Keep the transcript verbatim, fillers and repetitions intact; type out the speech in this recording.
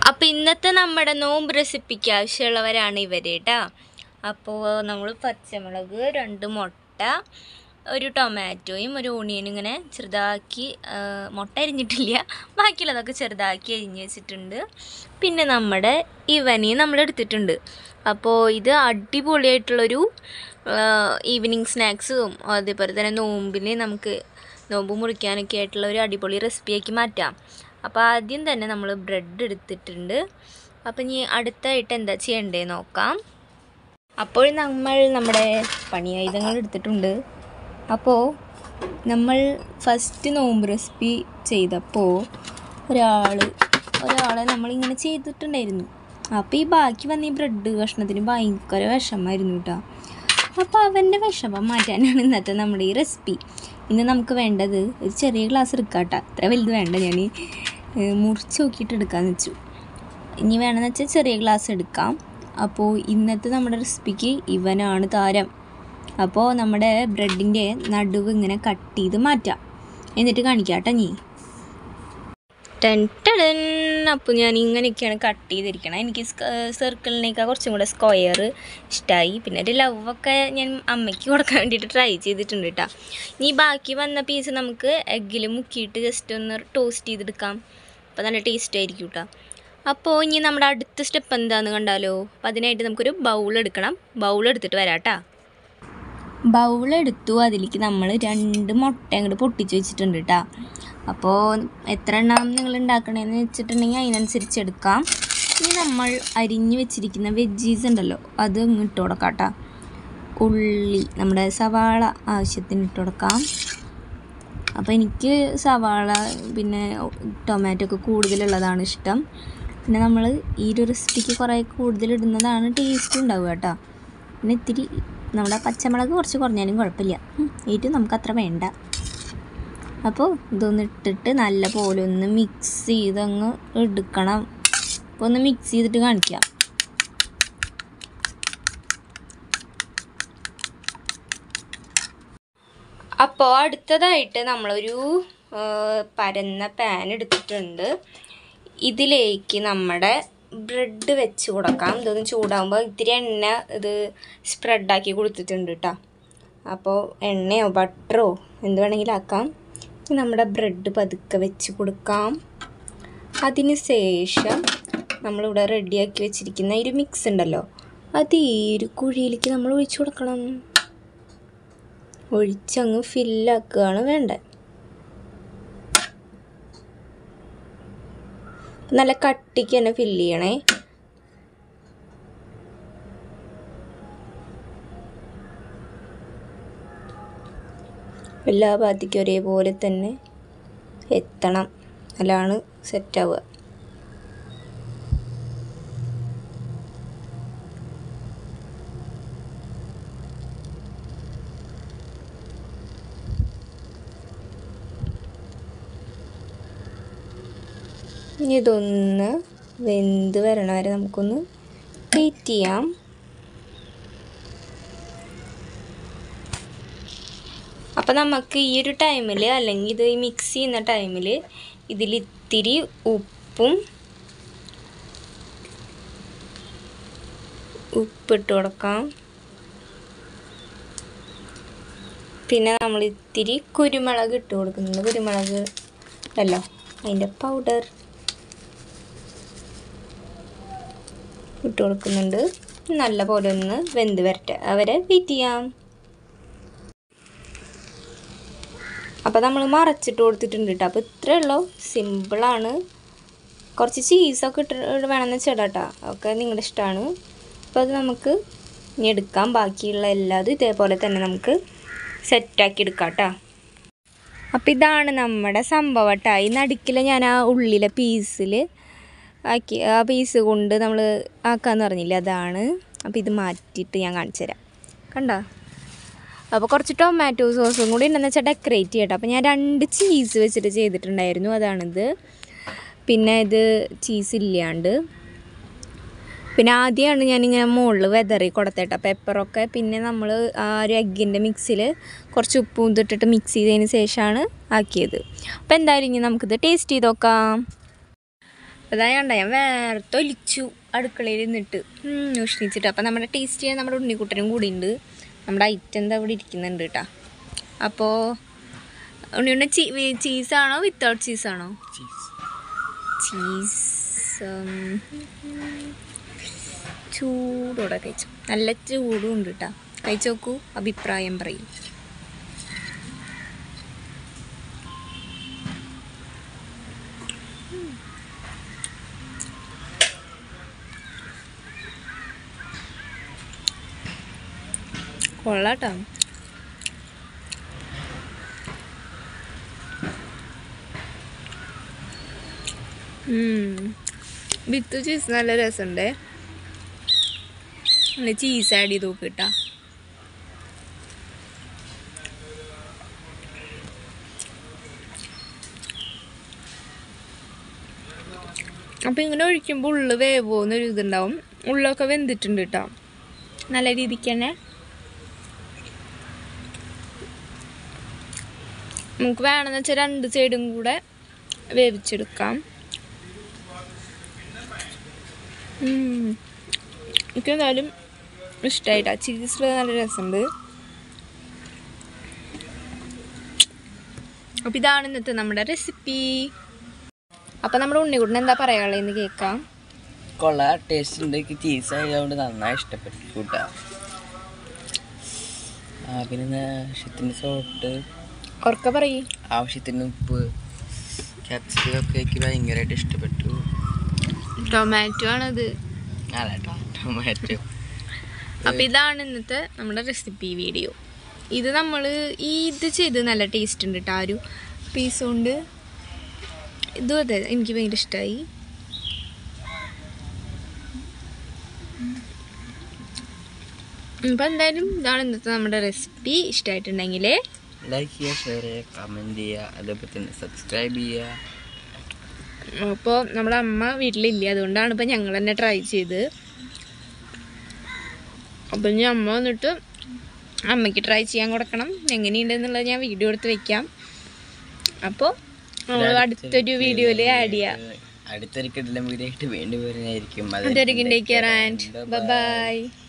അപ്പോൾ ഇന്നത്തെ നമ്മുടെ നോമ്പ് റെസിപ്പിക്ക് ആവശ്യമുള്ളവരാണ് ഇവർ കേട്ടോ. അപ്പോൾ നമ്മൾ പച്ചമുളക്, രണ്ട് മുട്ട, ഒരു ടൊമാറ്റോയും ഒരു ഓണിയനും ഇങ്ങനെ ചെറുതാക്കി, മുട്ട അരിഞ്ഞിട്ടില്ല, ബാക്കിയുള്ളതൊക്കെ ചെറുതാക്കി അരിഞ്ഞ് വെച്ചിട്ടുണ്ട്. പിന്നെ നമ്മുടെ ഇവനെയും നമ്മൾ എടുത്തിട്ടുണ്ട്. അപ്പോൾ ഇത് അടിപൊളിയായിട്ടുള്ളൊരു ഈവനിങ് സ്നാക്സും അതേപോലെ തന്നെ നോമ്പിന് നമുക്ക് നോമ്പ് മുറിക്കാനൊക്കെ ആയിട്ടുള്ള ഒരു അടിപൊളി റെസിപ്പിയാക്കി മാറ്റാം. അപ്പോൾ ആദ്യം തന്നെ നമ്മൾ ബ്രെഡ് എടുത്തിട്ടുണ്ട്. അപ്പോൾ ഇനി അടുത്തായിട്ട് എന്താ ചെയ്യേണ്ടത് നോക്കാം. അപ്പോൾ നമ്മൾ നമ്മുടെ പണിയായുധങ്ങൾ എടുത്തിട്ടുണ്ട്. അപ്പോൾ നമ്മൾ ഫസ്റ്റ് നോമ്പ് റെസിപ്പി ചെയ്തപ്പോൾ ഒരാൾ ഒരാളെ നമ്മളിങ്ങനെ ചെയ്തിട്ടുണ്ടായിരുന്നു. അപ്പോൾ ഈ ബാക്കി വന്ന ഈ ബ്രെഡ് കഷ്ണത്തിന് ഭയങ്കര വിഷമമായിരുന്നു കേട്ടോ. അപ്പോൾ അവൻ്റെ വിഷമം മാറ്റാനാണ് ഇന്നത്തെ നമ്മുടെ ഈ റെസിപ്പി. ഇന്ന് നമുക്ക് വേണ്ടത് ഒരു ചെറിയ ഗ്ലാസ് എടുക്കാം കേട്ടോ. അത്ര വലുത് വേണ്ട, ഞാൻ മുറിച്ച് നോക്കിയിട്ട് എടുക്കാമെന്ന് വെച്ചു. ഇനി വേണമെന്ന് വെച്ചാൽ ചെറിയ ഗ്ലാസ് എടുക്കാം. അപ്പോൾ ഇന്നത്തെ നമ്മുടെ റെസിപ്പിക്ക് ഇവനാണ് താരം. അപ്പോൾ നമ്മുടെ ബ്രെഡിൻ്റെ നടുവ് ഇങ്ങനെ കട്ട് ചെയ്ത് മാറ്റാം, എന്നിട്ട് കാണിക്കാം കേട്ടോ. നീ ടെൻ ടെൻ അപ്പോൾ ഞാൻ ഇങ്ങനെയൊക്കെയാണ് കട്ട് ചെയ്തിരിക്കണം. എനിക്ക് സർക്കിളിനേക്കാൾ കുറച്ചും കൂടെ സ്ക്വയർ ഇഷ്ടമായി. പിന്നെ ഒരു ലവൊക്കെ ഞാൻ അമ്മയ്ക്ക് കൊടുക്കാൻ വേണ്ടിയിട്ട് ട്രൈ ചെയ്തിട്ടുണ്ട് കേട്ടോ. ഇനി ബാക്കി വന്ന പീസ് നമുക്ക് എഗ്ഗിൽ മുക്കിയിട്ട് ജസ്റ്റ് ഒന്ന് ടോസ്റ്റ് ചെയ്തെടുക്കാം. അപ്പോൾ നല്ല ടേസ്റ്റ് ആയിരിക്കും കേട്ടോ. അപ്പോൾ ഇനി നമ്മുടെ അടുത്ത സ്റ്റെപ്പ് എന്താണെന്ന് കണ്ടാലോ. അപ്പോൾ അതിനായിട്ട് നമുക്കൊരു ബൗൾ എടുക്കണം. ബൗൾ എടുത്തിട്ട് വരാം കേട്ടോ. ബൗളെടുത്തു, അതിലേക്ക് നമ്മൾ രണ്ട് മുട്ട അങ്ങോട്ട് പൊട്ടിച്ച് വെച്ചിട്ടുണ്ട് കേട്ടോ. അപ്പോൾ എത്ര എണ്ണം നിങ്ങൾ ഉണ്ടാക്കണമെന്ന് വെച്ചിട്ടുണ്ടെങ്കിൽ അതിനനുസരിച്ച് എടുക്കാം. ഇനി നമ്മൾ അരിഞ്ഞ് വെച്ചിരിക്കുന്ന വെജീസ് ഉണ്ടല്ലോ, അത് ഇട്ട് കൊടുക്കാം കേട്ടോ. ഉള്ളി, നമ്മുടെ സവാള ആവശ്യത്തിന് ഇട്ട് കൊടുക്കാം. അപ്പോൾ എനിക്ക് സവാള പിന്നെ ടൊമാറ്റോ ഒക്കെ കൂടുതലുള്ളതാണ് ഇഷ്ടം. പിന്നെ നമ്മൾ ഈ ഒരു റെസിപ്പിക്ക് കുറേ കൂടുതൽ ഇടുന്നതാണ് ടേസ്റ്റ് ഉണ്ടാവുക കേട്ടോ. പിന്നെ ഇത്തിരി നമ്മുടെ പച്ചമുളക് കുറച്ച് കുറഞ്ഞാലും കുഴപ്പമില്ല, ഏറ്റവും നമുക്കത്ര വേണ്ട. അപ്പോൾ ഇതൊന്ന് ഇട്ടിട്ട് നല്ല പോലെ ഒന്ന് മിക്സ് ചെയ്തങ്ങ് എടുക്കണം. അപ്പോൾ ഒന്ന് മിക്സ് ചെയ്തിട്ട് കാണിക്കാം. അപ്പോൾ അടുത്തതായിട്ട് നമ്മളൊരു പരന്ന പാൻ എടുത്തിട്ടുണ്ട്. ഇതിലേക്ക് നമ്മുടെ ബ്രെഡ് വെച്ച് കൊടുക്കാം. ഇതൊന്ന് ചൂടാകുമ്പോൾ ഇത്തിരി എണ്ണ ഇത് സ്പ്രെഡാക്കി കൊടുത്തിട്ടുണ്ട് കേട്ടോ. അപ്പോൾ എണ്ണയോ ബട്ടറോ എന്ത് വേണമെങ്കിലും ആക്കാം. നമ്മുടെ ബ്രെഡ് പതുക്കെ വെച്ച് കൊടുക്കാം. അതിന് ശേഷം നമ്മളിവിടെ റെഡിയാക്കി വെച്ചിരിക്കുന്ന ഒരു മിക്സ് ഉണ്ടല്ലോ, അത് ഈ ഒരു കുഴിയിലേക്ക് നമ്മൾ ഒഴിച്ചു കൊടുക്കണം. ഒഴിച്ചങ്ങ് ഫില്ലാക്കുകയാണ് വേണ്ടത്. നല്ല കട്ടിക്ക് തന്നെ ഫില്ല് ചെയ്യണേ. എല്ലാ ഭാഗത്തേക്കും ഒരേപോലെ തന്നെ എത്തണം, അല്ലാണ് സെറ്റാവുക. ഇനി ഇതൊന്ന് വെന്ത് വരണ വരെ നമുക്കൊന്ന് വെയിറ്റ് ചെയ്യാം. അപ്പോൾ നമുക്ക് ഈ ഒരു ടൈമിൽ അല്ലെങ്കിൽ ഇത് മിക്സ് ചെയ്യുന്ന ടൈമിൽ ഇതിൽ ഇത്തിരി ഉപ്പും ഉപ്പിട്ട് കൊടുക്കാം. പിന്നെ നമ്മൾ ഇത്തിരി കുരുമുളക് ഇട്ട് കൊടുക്കുന്നുണ്ട്. കുരുമുളക് അല്ലോ അതിൻ്റെ പൗഡർ ഇട്ട് കൊടുക്കുന്നുണ്ട്. നല്ല പോലെ ഒന്ന് വെന്ത് വരട്ടെ, അവരെ വെയിറ്റ് ചെയ്യാം. അപ്പോൾ നമ്മൾ മറച്ചിട്ട് കൊടുത്തിട്ടുണ്ട് കേട്ടോ. അപ്പോൾ ഇത്രയേ ഉള്ളൂ, സിമ്പിളാണ്. കുറച്ച് ചീസൊക്കെ ഇട്ട് വേണമെന്ന് വെച്ചാൽ കേട്ടോ, ഒക്കെ നിങ്ങളുടെ ഇഷ്ടമാണ്. അപ്പോൾ അത് നമുക്ക് ഇനി എടുക്കാം. ബാക്കിയുള്ള എല്ലാതും ഇതേപോലെ തന്നെ നമുക്ക് സെറ്റാക്കി എടുക്കാം കേട്ടോ. അപ്പോൾ ഇതാണ് നമ്മുടെ സംഭവം കേട്ടോ. ഈ നടുക്കിൽ ഞാൻ ആ ഉള്ളിലെ പീസിൽ ആക്കി, ആ പീസ് കൊണ്ട് നമ്മൾ ആക്കാമെന്ന് പറഞ്ഞില്ലേ, അതാണ്. അപ്പോൾ ഇത് മാറ്റിയിട്ട് ഞാൻ കാണിച്ചു തരാം, കണ്ടോ. അപ്പോൾ കുറച്ച് ടൊമാറ്റോ സോസും കൂടി ഉണ്ടെന്ന് വെച്ചാൽ ഡെക്കറേറ്റ് ചെയ്യട്ടോ. അപ്പോൾ ഞാൻ രണ്ട് ചീസ് വെച്ചിട്ട് ചെയ്തിട്ടുണ്ടായിരുന്നു, അതാണിത്. പിന്നെ ഇത് ചീസ് ഇല്ലാണ്ട് പിന്നെ ആദ്യമാണ് ഞാനിങ്ങനെ മുകളിൽ വെതറി കൊടുത്തേട്ടോ പെപ്പറൊക്കെ. പിന്നെ നമ്മൾ ആ ഒരു എഗ്ഗിൻ്റെ മിക്സിൽ കുറച്ച് ഉപ്പും ഇട്ടിട്ട് മിക്സ് ചെയ്തതിന് ശേഷമാണ് ആക്കിയത്. അപ്പോൾ എന്തായാലും ഇനി നമുക്കിത് ടേസ്റ്റ് ചെയ്ത് നോക്കാം. അതായണ്ട ഞാൻ വേർത്തൊലിച്ചു അടുക്കളയിൽ നിന്നിട്ട് ഉഷ്ണിച്ചിട്ട്. അപ്പം നമ്മുടെ ടേസ്റ്റ് ചെയ്യാൻ നമ്മുടെ ഉണ്ണിക്കുട്ടനും കൂടി ഉണ്ട്. നമ്മുടെ ഐറ്റം എന്താ ഇവിടെ ഇരിക്കുന്നുണ്ട് കേട്ടോ. അപ്പോൾ ഉണ്ണിയുടെ ചീ ചീസാണോ വിത്തൗട്ട് ചീസാണോ? ചീസ് ചൂടോടെ കഴിച്ചു. നല്ല ചൂടും ഉണ്ട് കേട്ടോ. കഴിച്ചു നോക്കൂ, അഭിപ്രായം പറയും. കൊള്ളാട്ടോ. വിത്ത് ചീസ് നല്ല രസമുണ്ട്. നല്ല ചീസ് ആഡ് ചെയ്ത് നോക്ക് കേട്ടോ. അപ്പം ഇങ്ങനെ ഒഴിക്കുമ്പോൾ ഉള്ളു വേവോന്നൊരു ഇതുണ്ടാവും. ഉള്ളൊക്കെ വെന്തിട്ടുണ്ട് കേട്ടോ നല്ല രീതിക്ക് തന്നെ. നമുക്ക് വേണമെന്ന് വെച്ചാൽ രണ്ട് സൈഡും കൂടെ വേവിച്ചെടുക്കാം. എനിക്ക് എന്തായാലും ഇഷ്ടമായിട്ടാ. ചീസിൽ നല്ല രസമുണ്ട്. അപ്പം ഇതാണ് ഇന്നത്തെ നമ്മുടെ റെസിപ്പി. അപ്പം നമ്മുടെ ഉണ്ണിക്കുട്ടൻ എന്താ പറയാനുള്ളതെന്ന് കേൾക്കാം. കൊള്ളാം, ടേസ്റ്റ് ഉണ്ട്. ചീസ് ആയതുകൊണ്ട് നന്നായി ഇഷ്ടപ്പെട്ടു കൂട്ടാ. പിന്നെ ആവശ്യത്തിന് സോൾട്ട്, ഉറക്കെ പറയും, ആവശ്യത്തിന് ഉപ്പ്, ക്യാപ്സിക്കം ഒക്കെ എനിക്ക് ഭയങ്കരമായിട്ട് ഇഷ്ടപ്പെട്ടു. ടൊമാറ്റോ ആണത്. അല്ല ടൊമാറ്റോ. അപ്പം ഇതാണ് ഇന്നത്തെ നമ്മുടെ റെസിപ്പി വീഡിയോ. ഇത് നമ്മൾ ഇത് ചെയ്ത് നല്ല ടേസ്റ്റ് ഉണ്ട് കേട്ടോ. ആ ഒരു പീസ് കൊണ്ട് ഇതും അതെ എനിക്ക് ഭയങ്കര ഇഷ്ടമായി. അപ്പം എന്തായാലും ഇതാണ് ഇന്നത്തെ നമ്മുടെ റെസിപ്പി. ഇഷ്ടമായിട്ടുണ്ടെങ്കിൽ ലൈക്ക് ചെയ്യുക, ഷെയർ ചെയ്യുക, കമൻറ്റ് ചെയ്യുക, അതേപോലെ തന്നെ സബ്സ്ക്രൈബ് ചെയ്യുക. അപ്പോൾ നമ്മുടെ അമ്മ വീട്ടിലില്ല, അതുകൊണ്ടാണ് ഇപ്പം ഞങ്ങൾ തന്നെ ട്രൈ ചെയ്ത്. അപ്പം ഇനി അമ്മ വന്നിട്ട് അമ്മയ്ക്ക് ട്രൈ ചെയ്യാൻ കൊടുക്കണം. എങ്ങനെയുണ്ടെന്നുള്ളത് ഞാൻ വീഡിയോ എടുത്ത് വെക്കാം. അപ്പോൾ നമ്മൾ അടുത്തൊരു വീഡിയോയിൽ ആഡ് ചെയ്യാം. അടുത്തൊരിക്കലും വീഡിയോ ആയിട്ട് വീണ്ടും വരുന്നതായിരിക്കും. അതൊരിക്കും. Take care and by.